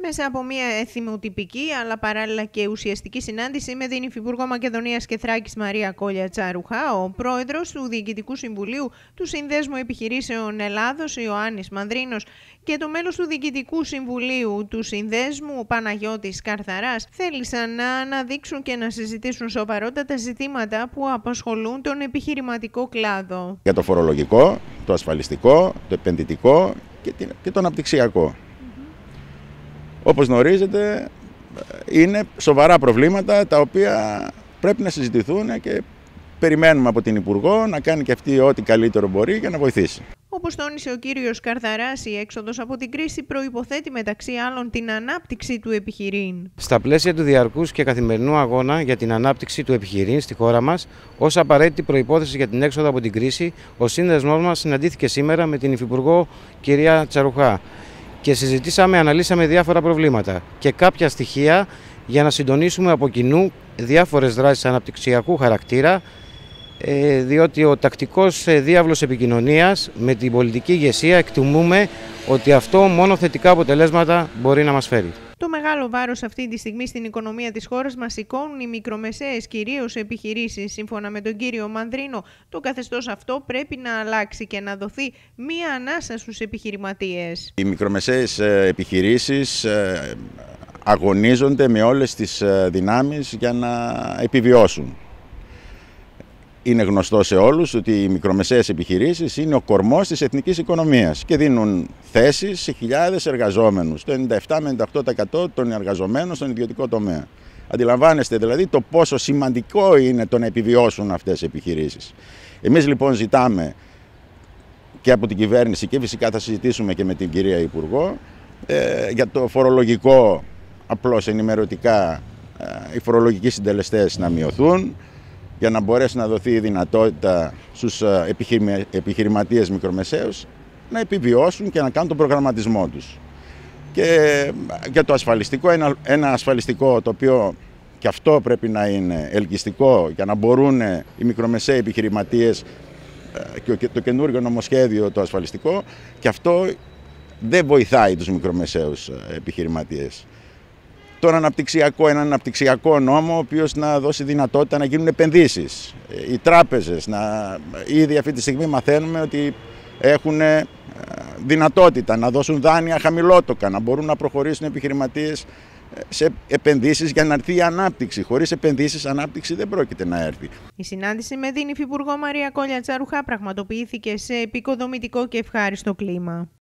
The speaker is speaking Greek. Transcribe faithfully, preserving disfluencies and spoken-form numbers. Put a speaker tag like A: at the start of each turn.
A: Μέσα από μια εθιμοτυπική αλλά παράλληλα και ουσιαστική συνάντηση με την Υφυπουργό Μακεδονίας και Θράκης Μαρία Κόλια-Τσαρούχα, ο πρόεδρος του Διοικητικού Συμβουλίου του Συνδέσμου Επιχειρήσεων Ελλάδος, Ιωάννης Μανδρίνος, και το μέλος του Διοικητικού Συμβουλίου του Συνδέσμου, ο Παναγιώτης Καρθαράς, θέλησαν να αναδείξουν και να συζητήσουν σοβαρότατα ζητήματα που απασχολούν τον επιχειρηματικό κλάδο.
B: Για το φορολογικό, το ασφαλιστικό, το επενδυτικό και το αναπτυξιακό. Όπως γνωρίζετε, είναι σοβαρά προβλήματα τα οποία πρέπει να συζητηθούν και περιμένουμε από την Υπουργό να κάνει και αυτή ό,τι καλύτερο μπορεί για να βοηθήσει.
A: Όπως τόνισε ο κύριος Καρθαράς, η έξοδος από την κρίση προϋποθέτει μεταξύ άλλων την ανάπτυξη του επιχειρήν.
C: Στα πλαίσια του διαρκούς και καθημερινού αγώνα για την ανάπτυξη του επιχειρήν στη χώρα μας, ως απαραίτητη προϋπόθεση για την έξοδο από την κρίση, ο σύνδεσμός μας συναντήθηκε σήμερα με την Υφυπουργό κυρία Τσαρούχα και συζητήσαμε, αναλύσαμε διάφορα προβλήματα και κάποια στοιχεία για να συντονίσουμε από κοινού διάφορες δράσεις αναπτυξιακού χαρακτήρα, διότι ο τακτικός διάβλος επικοινωνίας με την πολιτική ηγεσία εκτιμούμε ότι αυτό μόνο θετικά αποτελέσματα μπορεί να μας φέρει.
A: Το μεγάλο βάρος αυτή τη στιγμή στην οικονομία της χώρας μας σηκώνουν οι μικρομεσαίες κυρίως επιχειρήσεις. Σύμφωνα με τον κύριο Μανδρίνο, το καθεστώς αυτό πρέπει να αλλάξει και να δοθεί μία ανάσα στους επιχειρηματίες.
B: Οι μικρομεσαίες επιχειρήσεις αγωνίζονται με όλες τις δυνάμεις για να επιβιώσουν. Είναι γνωστό σε όλους ότι οι μικρομεσαίες επιχειρήσεις είναι ο κορμός της εθνικής οικονομίας και δίνουν θέσεις σε χιλιάδες εργαζόμενους, το ενενήντα επτά με ενενήντα οκτώ τοις εκατό των εργαζομένων στον ιδιωτικό τομέα. Αντιλαμβάνεστε δηλαδή το πόσο σημαντικό είναι το να επιβιώσουν αυτές οι επιχειρήσεις. Εμείς λοιπόν ζητάμε και από την κυβέρνηση και φυσικά θα συζητήσουμε και με την κυρία Υπουργό ε, για το φορολογικό, απλώς ενημερωτικά ε, οι φορολογικοί συντελεστές να μειωθούν, για να μπορέσει να δοθεί η δυνατότητα στους επιχειρηματίες μικρομεσαίους να επιβιώσουν και να κάνουν τον προγραμματισμό τους. Και για το ασφαλιστικό, ένα, ένα ασφαλιστικό το οποίο και αυτό πρέπει να είναι ελκυστικό για να μπορούν οι μικρομεσαίοι επιχειρηματίες και το καινούργιο νομοσχέδιο το ασφαλιστικό, και αυτό δεν βοηθάει τους μικρομεσαίους επιχειρηματίες. Τον αναπτυξιακό, έναν αναπτυξιακό νόμο ο οποίος να δώσει δυνατότητα να γίνουν επενδύσεις. Οι τράπεζες, να, ήδη αυτή τη στιγμή μαθαίνουμε ότι έχουν δυνατότητα να δώσουν δάνεια χαμηλότοκα, να μπορούν να προχωρήσουν επιχειρηματίες σε επενδύσεις για να έρθει η ανάπτυξη. Χωρίς επενδύσεις, ανάπτυξη δεν πρόκειται να έρθει.
A: Η συνάντηση με την Υφυπουργό Μαρία Κόλια-Τσαρούχα πραγματοποιήθηκε σε επικοδομητικό και ευχάριστο κλίμα.